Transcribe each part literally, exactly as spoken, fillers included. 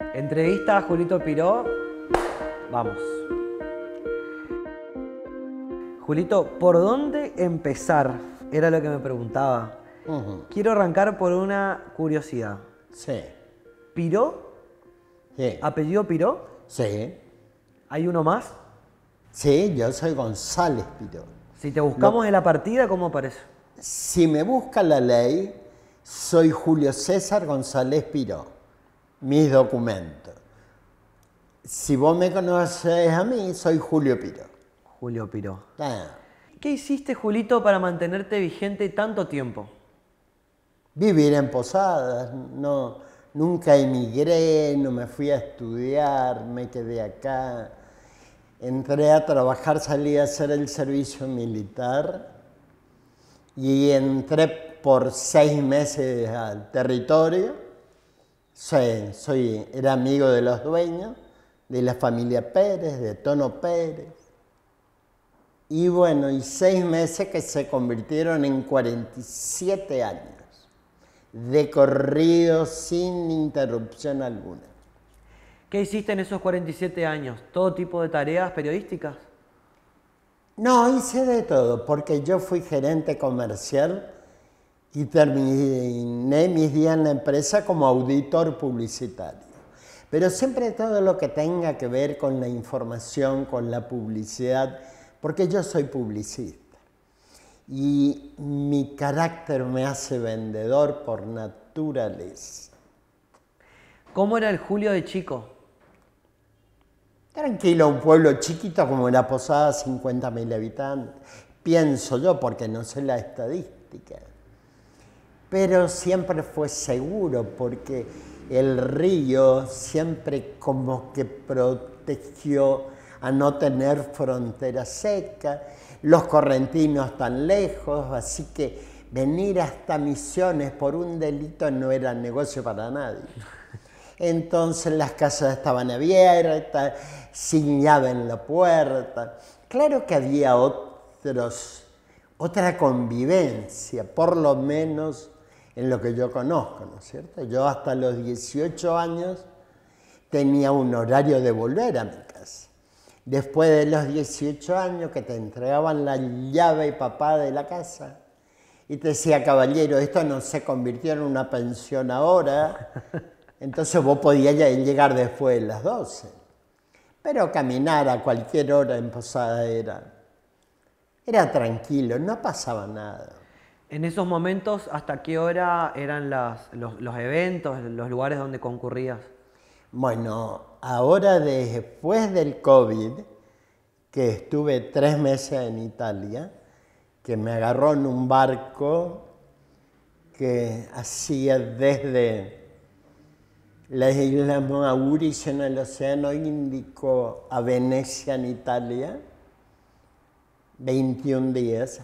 Entrevista a Julito Piró. Vamos. Julito, ¿por dónde empezar? Era lo que me preguntaba. Uh-huh. Quiero arrancar por una curiosidad. Sí. ¿Piró? Sí. ¿Apellido Piró? Sí. ¿Hay uno más? Sí, yo soy González Piró. Si te buscamos Lo- en la partida, ¿cómo aparece? Si me busca la ley, soy Julio César González Piró. Mis documentos. Si vos me conoces a mí, soy Julio Piró. Julio Piró. Ah. ¿Qué hiciste, Julito, para mantenerte vigente tanto tiempo? Vivir en Posadas, no, nunca emigré, no me fui a estudiar, me quedé acá. Entré a trabajar, salí a hacer el servicio militar y entré por seis meses al territorio. Soy, soy, era amigo de los dueños, de la familia Pérez, de Tono Pérez. Y bueno, y seis meses que se convirtieron en cuarenta y siete años de corrido sin interrupción alguna. ¿Qué hiciste en esos cuarenta y siete años? ¿Todo tipo de tareas periodísticas? No, hice de todo, porque yo fui gerente comercial y terminé mis días en la empresa como auditor publicitario. Pero siempre todo lo que tenga que ver con la información, con la publicidad, porque yo soy publicista. Y mi carácter me hace vendedor por naturaleza. ¿Cómo era el Julio de chico? Tranquilo, un pueblo chiquito como era Posada, cincuenta mil habitantes. Pienso yo, porque no sé la estadística. Pero siempre fue seguro, porque el río siempre como que protegió a no tener frontera seca, los correntinos tan lejos, así que venir hasta Misiones por un delito no era negocio para nadie. Entonces las casas estaban abiertas, sin llave en la puerta. Claro que había otros, otra convivencia, por lo menos en lo que yo conozco, ¿no es cierto? Yo hasta los dieciocho años tenía un horario de volver a mi casa. Después de los dieciocho años que te entregaban la llave y papá de la casa y te decía, caballero, esto no se convirtió en una pensión ahora, entonces vos podías llegar después de las doce. Pero caminar a cualquier hora en Posada era, era tranquilo, no pasaba nada. En esos momentos, ¿hasta qué hora eran las, los, los eventos, los lugares donde concurrías? Bueno, ahora después del COVID, que estuve tres meses en Italia, que me agarró en un barco que hacía desde las Islas Mauricio en el Océano Índico a Venecia en Italia, veintiún días.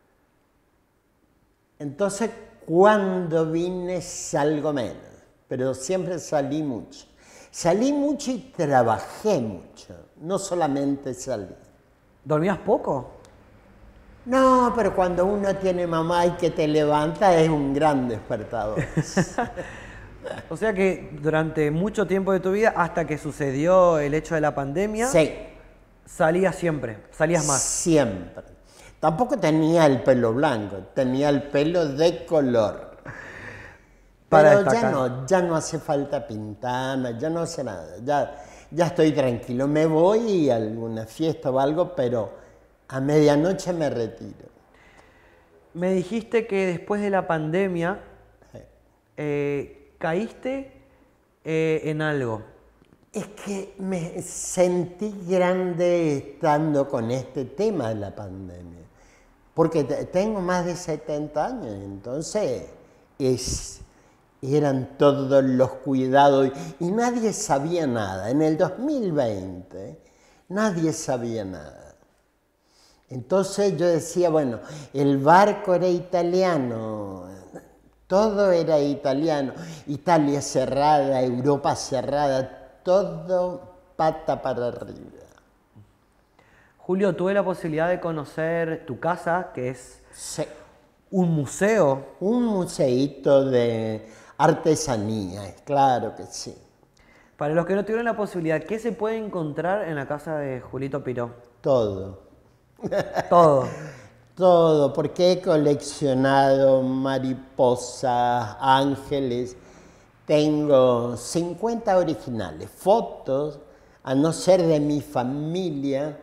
Entonces, cuando vine salgo menos, pero siempre salí mucho. Salí mucho y trabajé mucho, no solamente salí. ¿Dormías poco? No, pero cuando uno tiene mamá y que te levanta es un gran despertador. O sea que durante mucho tiempo de tu vida, hasta que sucedió el hecho de la pandemia, Sí. salías siempre, salías más. Siempre. Tampoco tenía el pelo blanco, tenía el pelo de color. Para Pero ya destacar. no, ya no hace falta pintarme, ya no hace nada, ya, ya estoy tranquilo. Me voy a alguna fiesta o algo, pero a medianoche me retiro. Me dijiste que después de la pandemia eh, caíste eh, en algo. Es que me sentí grande estando con este tema de la pandemia, porque te- tengo más de setenta años, entonces es, eran todos los cuidados y nadie sabía nada. En el dos mil veinte nadie sabía nada. Entonces yo decía, bueno, el barco era italiano, todo era italiano, Italia cerrada, Europa cerrada, todo pata para arriba. Julio, tuve la posibilidad de conocer tu casa, que es Sí. un museo. Un museíto de artesanías, claro que sí. Para los que no tuvieron la posibilidad, ¿qué se puede encontrar en la casa de Julito Piró? Todo. Todo. Todo, porque he coleccionado mariposas, ángeles. Tengo cincuenta originales, fotos, a no ser de mi familia,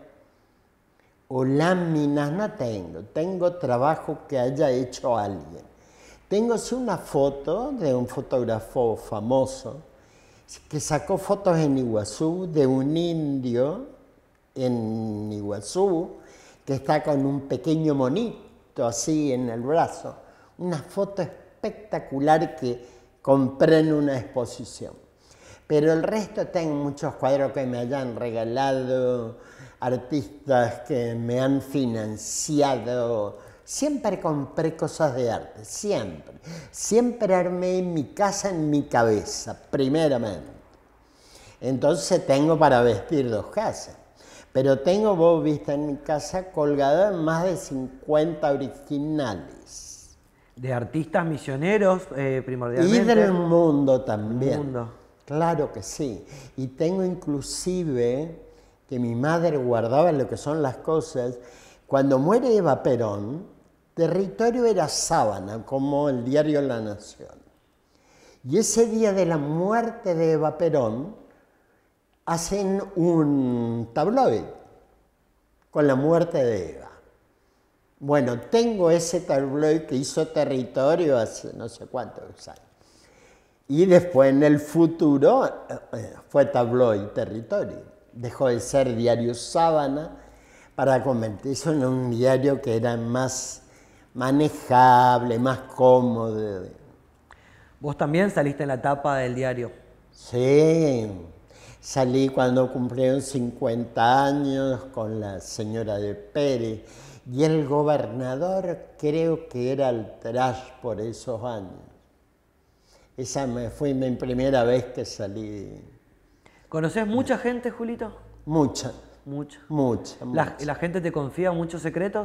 o láminas, no tengo. Tengo trabajo que haya hecho alguien. Tengo sí una foto de un fotógrafo famoso que sacó fotos en Iguazú de un indio en Iguazú que está con un pequeño monito así en el brazo. Una foto espectacular que compré en una exposición. Pero el resto tengo muchos cuadros que me hayan regalado, artistas que me han financiado. Siempre compré cosas de arte, siempre. Siempre armé mi casa en mi cabeza, primeramente. Entonces tengo para vestir dos casas. Pero tengo, vos viste, en mi casa colgada más de cincuenta originales. De artistas misioneros, eh, primordialmente. Y del mundo también. Del mundo. Claro que sí. Y tengo inclusive que mi madre guardaba lo que son las cosas. Cuando muere Eva Perón, Territorio era sábana, como el diario La Nación. Y ese día de la muerte de Eva Perón, hacen un tabloide con la muerte de Eva. Bueno, tengo ese tabloide que hizo Territorio hace no sé cuántos años. Y después en el futuro fue tabloide Territorio. Dejó de ser diario Sábana para convertirse en un diario que era más manejable, más cómodo. Vos también saliste en la tapa del diario. Sí, salí cuando cumplieron cincuenta años con la señora de Pérez y el gobernador creo que era el trash por esos años. Esa me, fue mi primera vez que salí. ¿Conocés mucha gente, Julito? Mucha. Mucha. Mucha, ¿La, mucha. ¿La gente te confía muchos secretos?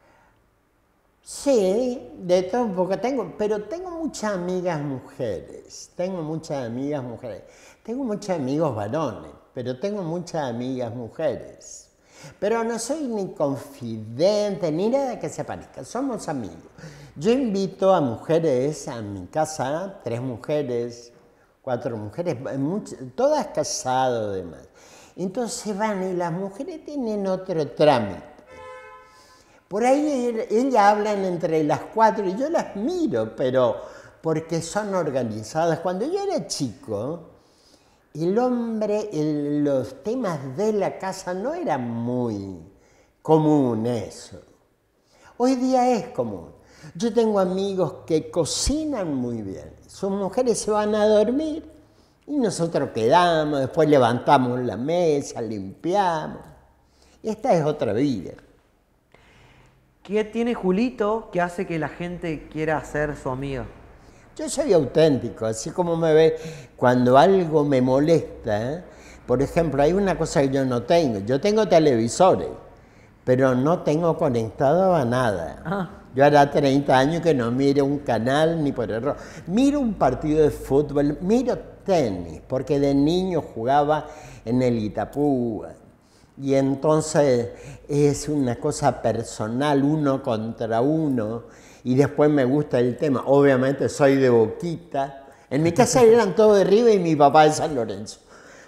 Sí, de todo un poco tengo, pero tengo muchas amigas mujeres, tengo muchas amigas mujeres. Tengo muchos amigos varones, pero tengo muchas amigas mujeres. Pero no soy ni confidente, ni nada que se parezca, somos amigos. Yo invito a mujeres a mi casa, tres mujeres, cuatro mujeres, muchas, todas casadas además. Entonces van y las mujeres tienen otro trámite. Por ahí ellas hablan entre las cuatro y yo las miro, pero porque son organizadas. Cuando yo era chico, el hombre, el, los temas de la casa no eran muy común eso. Hoy día es común. Yo tengo amigos que cocinan muy bien. Sus mujeres se van a dormir y nosotros quedamos, después levantamos la mesa, limpiamos. Esta es otra vida. ¿Qué tiene Julito que hace que la gente quiera ser su amigo? Yo soy auténtico, así como me ve cuando algo me molesta. ¿eh? Por ejemplo, hay una cosa que yo no tengo. Yo tengo televisores, pero no tengo conectado a nada. Ah. Yo hará treinta años que no miro un canal ni por error. Miro un partido de fútbol, miro tenis, porque de niño jugaba en el Itapú. Y entonces es una cosa personal, uno contra uno. Y después me gusta el tema. Obviamente soy de Boquita. En mi casa eran todos de River y mi papá de San Lorenzo.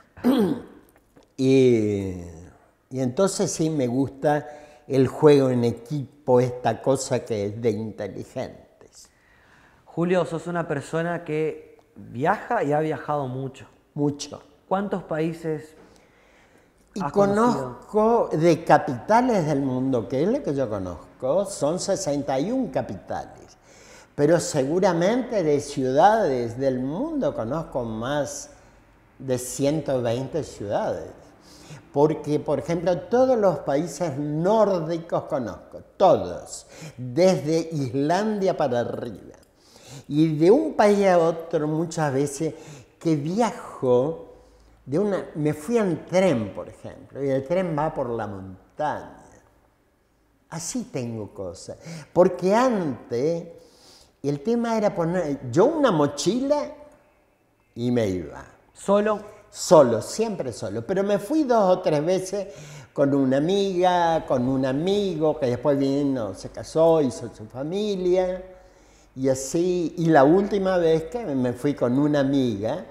y, y entonces sí me gusta el juego en equipo, esta cosa que es de inteligentes. Julio, sos una persona que viaja y ha viajado mucho. Mucho. ¿Cuántos países Y has conozco conocido? de capitales del mundo, que es lo que yo conozco, son sesenta y una capitales. Pero seguramente de ciudades del mundo conozco más de ciento veinte ciudades. Porque, por ejemplo, todos los países nórdicos conozco, todos, desde Islandia para arriba. Y de un país a otro muchas veces que viajo, de una, me fui en tren, por ejemplo, y el tren va por la montaña. Así tengo cosas. Porque antes el tema era poner yo una mochila y me iba. ¿Solo? solo, siempre solo. Pero me fui dos o tres veces con una amiga, con un amigo, que después vino, se casó, hizo su familia, y así. Y la última vez que me fui con una amiga,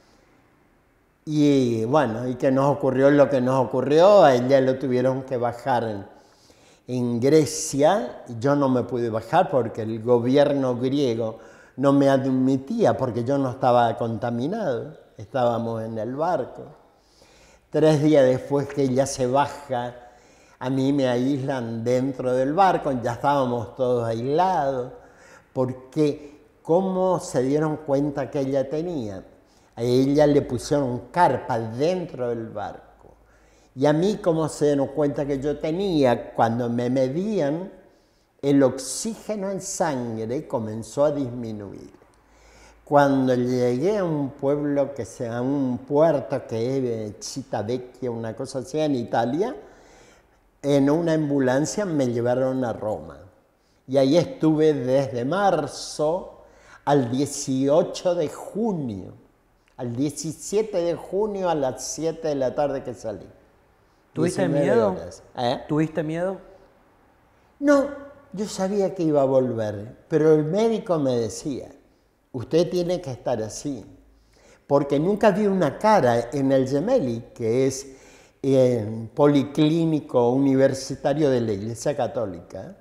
y bueno, y que nos ocurrió lo que nos ocurrió, a ella lo tuvieron que bajar en, en Grecia, y yo no me pude bajar porque el gobierno griego no me admitía, porque yo no estaba contaminado, estábamos en el barco. Tres días después que ella se baja, a mí me aíslan dentro del barco, ya estábamos todos aislados, porque ¿cómo se dieron cuenta que ella tenía? A ella le pusieron carpa dentro del barco. Y a mí, ¿cómo se dieron cuenta que yo tenía? Cuando me medían, el oxígeno en sangre comenzó a disminuir. Cuando llegué a un pueblo, que sea un puerto que es Civitavecchia, una cosa así, en Italia, en una ambulancia me llevaron a Roma. Y ahí estuve desde marzo al dieciocho de junio. Al diecisiete de junio a las siete de la tarde que salí. ¿Tuviste miedo? ¿Eh? ¿Tuviste miedo? No, yo sabía que iba a volver, pero el médico me decía, usted tiene que estar así, porque nunca vi una cara en el Gemelli, que es el Policlínico Universitario de la Iglesia Católica,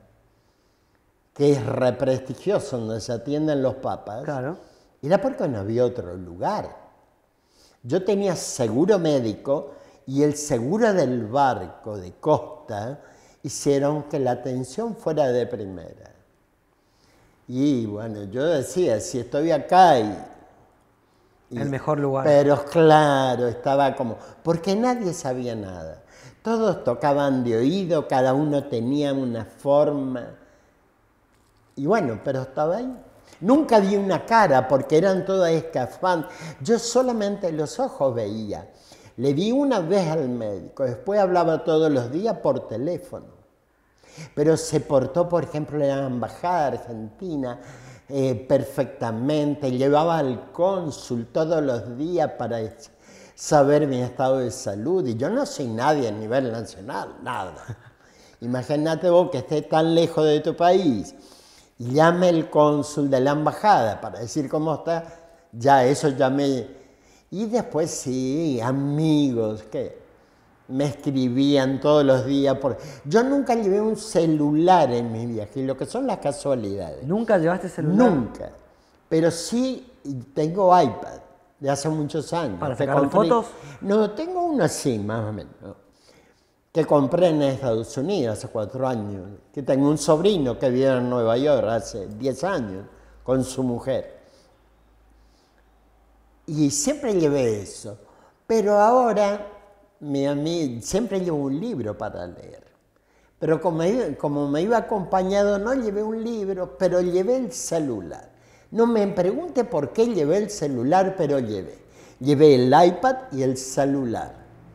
que es re prestigioso, donde se atienden los papas. Claro. Era porque no había otro lugar. Yo tenía seguro médico y el seguro del barco de costa hicieron que la atención fuera de primera. Y bueno, yo decía, si estoy acá y... y el mejor lugar. Pero claro, estaba como... Porque nadie sabía nada. Todos tocaban de oído, cada uno tenía una forma. Y bueno, pero estaba ahí. Nunca vi una cara porque eran todas escafandras. Yo solamente los ojos veía. Le vi una vez al médico, después hablaba todos los días por teléfono. Pero se portó, por ejemplo, en la embajada argentina eh, perfectamente. Llevaba al cónsul todos los días para saber mi estado de salud. Y yo no soy nadie a nivel nacional, nada. Imagínate vos que estés tan lejos de tu país y llame el cónsul de la embajada para decir cómo está, ya eso ya me... Y después sí, amigos que me escribían todos los días. Por... Yo nunca llevé un celular en mi viaje, lo que son las casualidades. ¿Nunca llevaste celular? Nunca, pero sí tengo iPad de hace muchos años. ¿Para sacar fotos? No, tengo uno así, más o menos. Que compré en Estados Unidos hace cuatro años, que tengo un sobrino que vive en Nueva York hace diez años con su mujer. Y siempre llevé eso, pero ahora mi amigo, siempre llevo un libro para leer. Pero como, como me iba acompañado, no llevé un libro, pero llevé el celular. No me pregunte por qué llevé el celular, pero llevé. Llevé el iPad y el celular.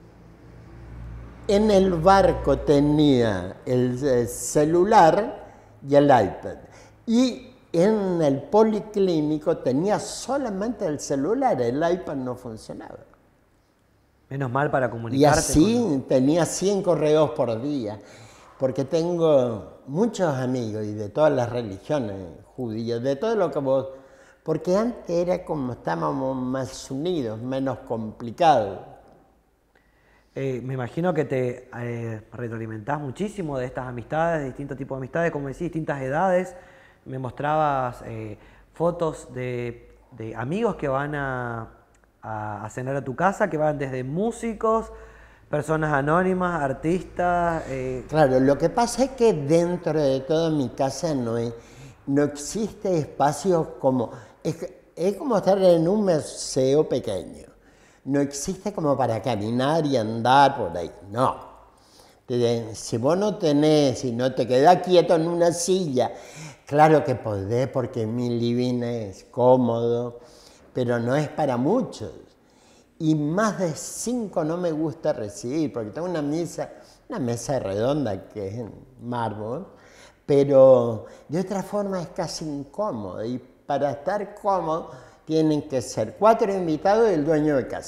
En el barco tenía el celular y el iPad. Y en el policlínico tenía solamente el celular, el iPad no funcionaba. Menos mal para comunicarte. Y así con... tenía cien correos por día, porque tengo muchos amigos y de todas las religiones judías, de todo lo que vos... Porque antes era como estábamos más unidos, menos complicados. Eh, me imagino que te eh, retroalimentás muchísimo de estas amistades, de distintos tipos de amistades, como decís, distintas edades. Me mostrabas eh, fotos de, de amigos que van a, a, a cenar a tu casa, que van desde músicos, personas anónimas, artistas. Eh. Claro, lo que pasa es que dentro de toda mi casa no, hay, no existe espacio como... Es, es como estar en un museo pequeño. No existe como para caminar y andar por ahí, no. Si vos no tenés, si no te quedás quieto en una silla, claro que podés porque mi living es cómodo, pero no es para muchos. Y más de cinco no me gusta recibir, porque tengo una mesa, una mesa redonda que es en mármol, pero de otra forma es casi incómodo. Y para estar cómodo tienen que ser cuatro invitados y el dueño de casa.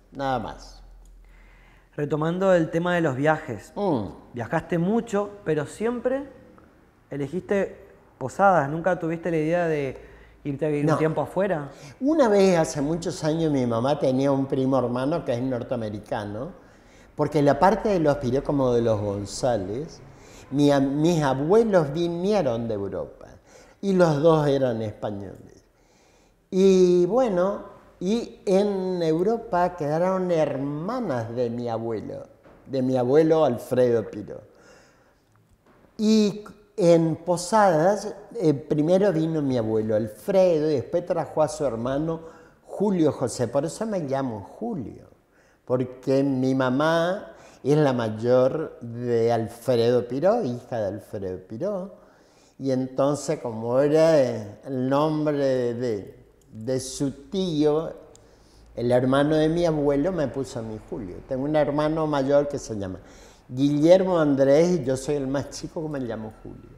nada más. Retomando el tema de los viajes. Mm. Viajaste mucho, pero siempre elegiste Posadas. ¿Nunca tuviste la idea de irte a vivir No. un tiempo afuera? Una vez, hace muchos años, mi mamá tenía un primo hermano que es norteamericano, porque la parte de los Piró como de los González, mi, mis abuelos vinieron de Europa y los dos eran españoles. Y bueno, y en Europa quedaron hermanas de mi abuelo, de mi abuelo Alfredo Piró. Y en Posadas, eh, primero vino mi abuelo Alfredo y después trajo a su hermano Julio José. Por eso me llamo Julio, porque mi mamá es la mayor de Alfredo Piró, hija de Alfredo Piró. Y entonces, como era el nombre de, de su tío, el hermano de mi abuelo, me puso a mí Julio. Tengo un hermano mayor que se llama Guillermo Andrés y yo soy el más chico que me llamo Julio.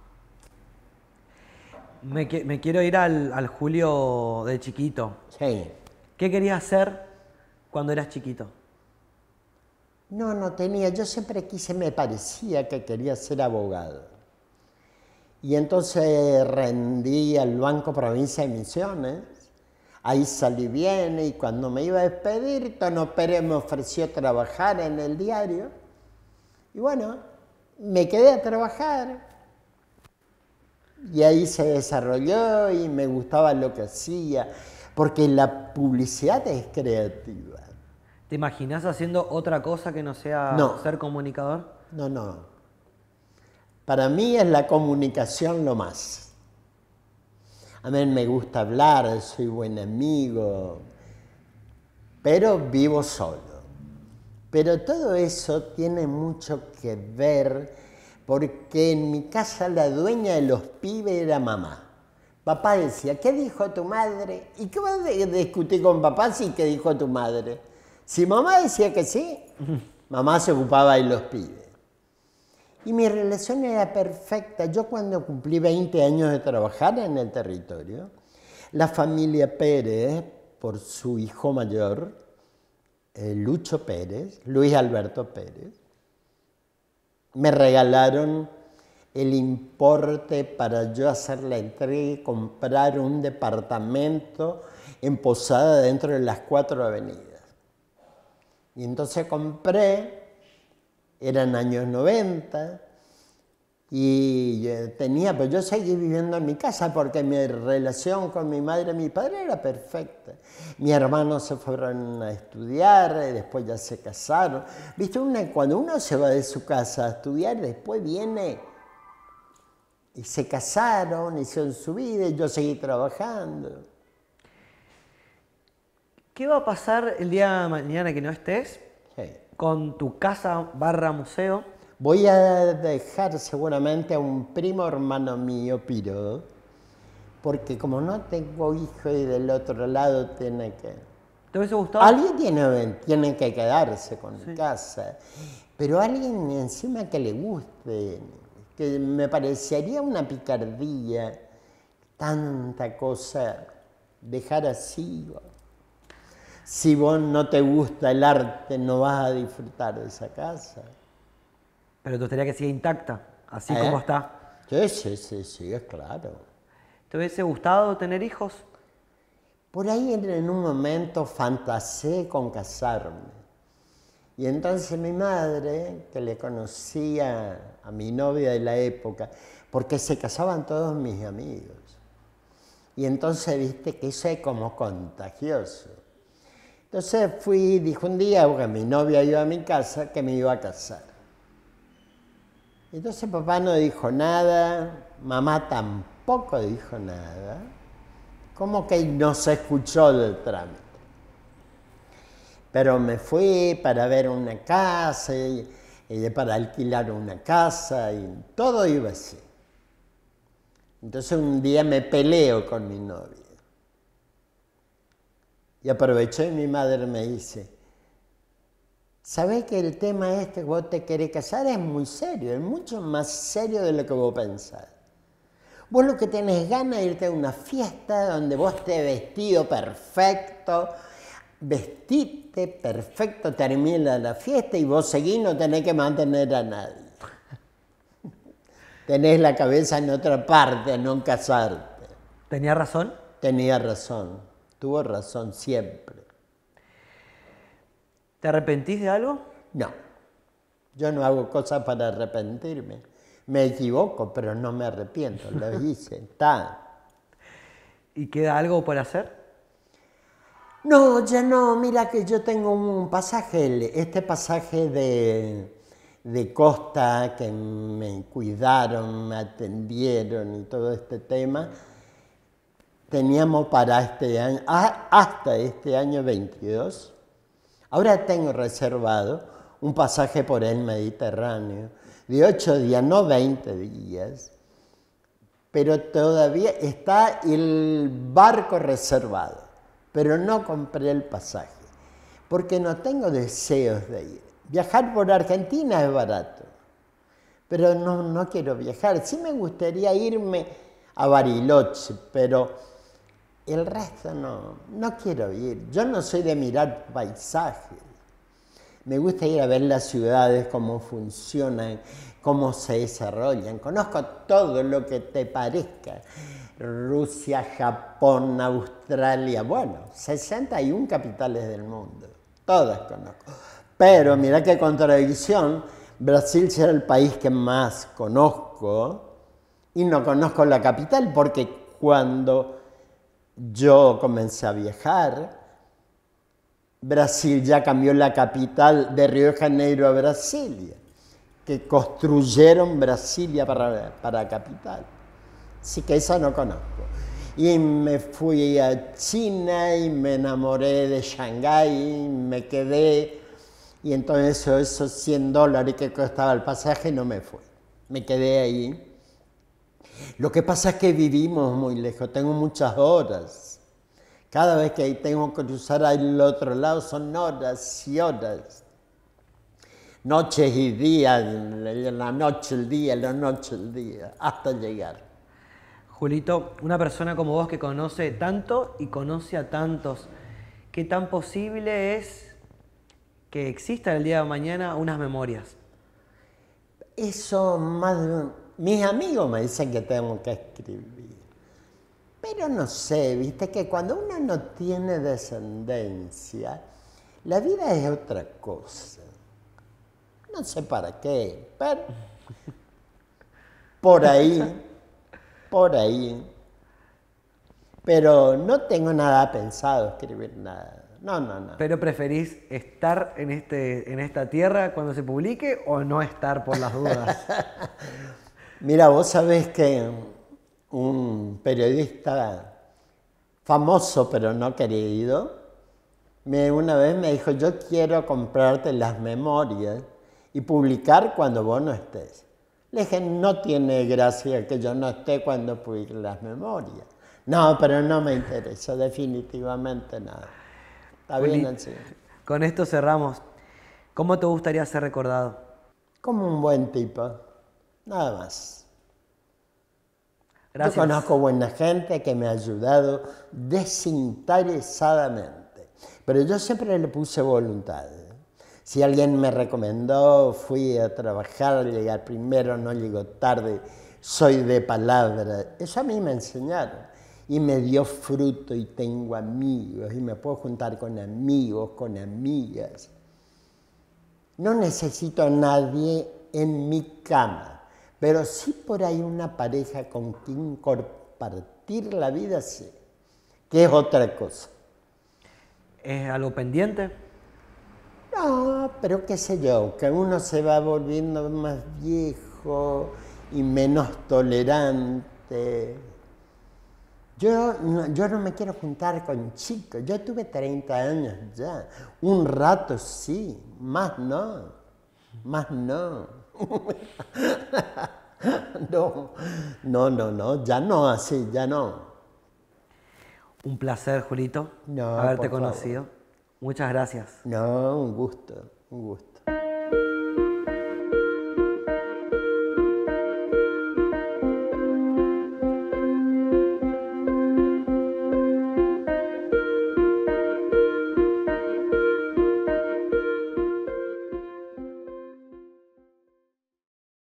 Me, me quiero ir al, al Julio de chiquito. Sí. ¿Qué querías hacer cuando eras chiquito? No, no tenía. Yo siempre quise, me parecía que quería ser abogado. Y entonces rendí al Banco Provincia de Misiones. Ahí salí bien y cuando me iba a despedir, Tono Pérez me ofreció trabajar en el diario. Y bueno, me quedé a trabajar. Y ahí se desarrolló y me gustaba lo que hacía, porque la publicidad es creativa. ¿Te imaginas haciendo otra cosa que no sea no. ser comunicador? No, no. Para mí es la comunicación lo más. A mí me gusta hablar, soy buen amigo, pero vivo solo. Pero todo eso tiene mucho que ver porque en mi casa la dueña de los pibes era mamá. Papá decía, ¿qué dijo tu madre? ¿Y qué vas a discutir con papá si qué dijo tu madre? Si mamá decía que sí, mamá se ocupaba de los pibes. Y mi relación era perfecta. Yo cuando cumplí veinte años de trabajar en el territorio, la familia Pérez, por su hijo mayor, eh, Lucho Pérez, Luis Alberto Pérez, me regalaron el importe para yo hacer la entrega y comprar un departamento en Posada dentro de las cuatro avenidas. Y entonces compré, eran años noventa, y tenía, pues yo seguí viviendo en mi casa porque mi relación con mi madre y mi padre era perfecta. Mis hermanos se fueron a estudiar, después ya se casaron. ¿Viste? Una, cuando uno se va de su casa a estudiar, después viene y se casaron, hicieron su vida y yo seguí trabajando. ¿Qué va a pasar el día de mañana que no estés Sí. con tu casa barra museo? Voy a dejar seguramente a un primo hermano mío, Piro, porque como no tengo hijo y del otro lado tiene que... ¿Te hubiese gustado? Alguien tiene, tiene que quedarse con Sí. casa, pero alguien encima que le guste, que me parecería una picardía, tanta cosa, dejar así. Si vos no te gusta el arte, no vas a disfrutar de esa casa. Pero te gustaría que siga intacta, así ¿Eh? como está. Sí, sí, sí, sí, es claro. ¿Te hubiese gustado tener hijos? Por ahí en, en un momento fantaseé con casarme. Y entonces mi madre, que le conocía a mi novia de la época, porque se casaban todos mis amigos. Y entonces viste que eso es como contagioso. Entonces fui, dijo un día, porque mi novia iba a mi casa, que me iba a casar. Entonces papá no dijo nada, mamá tampoco dijo nada, como que no se escuchó del trámite. Pero me fui para ver una casa, y, y para alquilar una casa, y todo iba así. Entonces un día me peleo con mi novia. Y aproveché y mi madre me dice, ¿sabés que el tema este que vos te querés casar es muy serio, es mucho más serio de lo que vos pensás? Vos lo que tenés ganas de irte a una fiesta donde vos estés vestido perfecto, vestite, perfecto, termina la fiesta y vos seguís, no tenés que mantener a nadie. Tenés la cabeza en otra parte, no en casarte. ¿Tenía razón? Tenía razón, tuvo razón siempre. ¿Te arrepentís de algo? No, yo no hago cosas para arrepentirme. Me equivoco, pero no me arrepiento, lo hice, está. ¿Y queda algo por hacer? No, ya no, mira que yo tengo un pasaje, este pasaje de, de costa que me cuidaron, me atendieron y todo este tema, teníamos para este año, hasta este año veintidós, ahora tengo reservado un pasaje por el Mediterráneo de ocho días, no veinte días, pero todavía está el barco reservado, pero no compré el pasaje, porque no tengo deseos de ir. Viajar por Argentina es barato, pero no, no quiero viajar. Sí me gustaría irme a Bariloche, pero el resto no, no quiero ir. Yo no soy de mirar paisajes. Me gusta ir a ver las ciudades, cómo funcionan, cómo se desarrollan. Conozco todo lo que te parezca. Rusia, Japón, Australia, bueno, sesenta y una capitales del mundo. Todas conozco. Pero mira qué contradicción, Brasil será el país que más conozco y no conozco la capital porque cuando yo comencé a viajar, Brasil ya cambió la capital de Río de Janeiro a Brasilia, que construyeron Brasilia para, para capital. Así que esa no conozco. Y me fui a China y me enamoré de Shanghái, me quedé, y entonces esos cien dólares que costaba el pasaje no me fue. Me quedé ahí. Lo que pasa es que vivimos muy lejos, tengo muchas horas. Cada vez que tengo que cruzar al otro lado son horas y horas. Noches y días, la noche, el día, la noche, el día, hasta llegar. Julito, una persona como vos que conoce tanto y conoce a tantos, ¿qué tan posible es que exista el día de mañana unas memorias? Eso más... Mis amigos me dicen que tengo que escribir. Pero no sé, viste que cuando uno no tiene descendencia, la vida es otra cosa. No sé para qué, pero por ahí, por ahí. Pero no tengo nada pensado, escribir nada. No, no, no. ¿Pero preferís estar en, este, en esta tierra cuando se publique o no estar por las dudas? Mira, vos sabés que un periodista famoso pero no querido, me, una vez me dijo, yo quiero comprarte las memorias y publicar cuando vos no estés. Le dije, no tiene gracia que yo no esté cuando publique las memorias. No, pero no me interesa, definitivamente nada. Está bien así. Con esto cerramos. ¿Cómo te gustaría ser recordado? Como un buen tipo, nada más. Gracias. Yo conozco buena gente que me ha ayudado desinteresadamente, pero yo siempre le puse voluntad. Si alguien me recomendó, fui a trabajar, llegar primero, no llego tarde, soy de palabra. Eso a mí me enseñaron y me dio fruto y tengo amigos y me puedo juntar con amigos, con amigas. No necesito a nadie en mi cama, pero sí por ahí una pareja con quien compartir la vida, sí, que es otra cosa. ¿Es algo pendiente? No, pero qué sé yo, que uno se va volviendo más viejo y menos tolerante. Yo no, yo no me quiero juntar con chicos, yo tuve treinta años ya, un rato sí, más no, más no. No, no, no, no, ya no, así, ya no. Un placer, Julito, No, haberte por conocido. favor. Muchas gracias. No, un gusto, un gusto.